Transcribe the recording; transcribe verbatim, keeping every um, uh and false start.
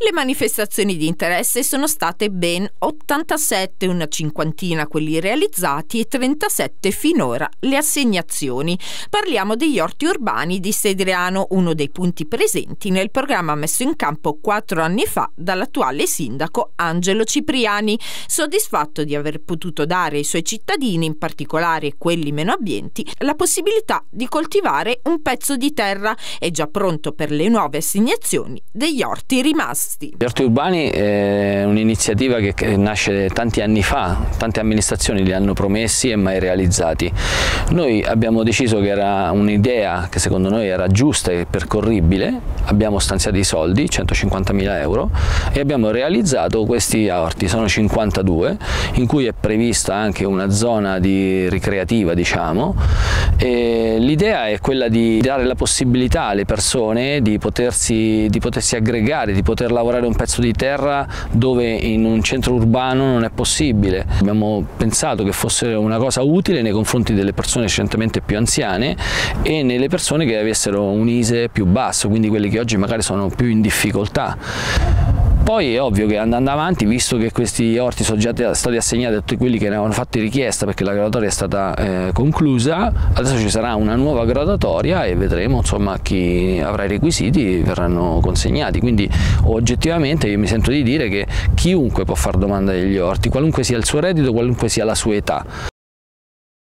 Le manifestazioni di interesse sono state ben ottantasette, una cinquantina quelli realizzati e trentasette finora le assegnazioni. Parliamo degli orti urbani di Sedriano, uno dei punti presenti nel programma messo in campo quattro anni fa dall'attuale sindaco Angelo Cipriani, soddisfatto di aver potuto dare ai suoi cittadini, in particolare quelli meno abbienti, la possibilità di coltivare un pezzo di terra. È già pronto per le nuove assegnazioni degli orti rimasti. Gli orti urbani è un'iniziativa che nasce tanti anni fa, tante amministrazioni li hanno promessi e mai realizzati. Noi abbiamo deciso che era un'idea che secondo noi era giusta e percorribile, abbiamo stanziato i soldi, centocinquantamila euro, e abbiamo realizzato questi orti, sono cinquantadue, in cui è prevista anche una zona di ricreativa, diciamo, e l'idea è quella di dare la possibilità alle persone di potersi, di potersi aggregare, di poter lavorare un pezzo di terra dove in un centro urbano non è possibile. Abbiamo pensato che fosse una cosa utile nei confronti delle persone scientemente più anziane e nelle persone che avessero un I S E più basso, quindi quelli che oggi magari sono più in difficoltà. Poi è ovvio che andando avanti, visto che questi orti sono già stati assegnati a tutti quelli che ne avevano fatto richiesta perché la graduatoria è stata eh, conclusa, adesso ci sarà una nuova graduatoria e vedremo insomma chi avrà i requisiti verranno consegnati. Quindi oggettivamente io mi sento di dire che chiunque può fare domanda degli orti, qualunque sia il suo reddito, qualunque sia la sua età.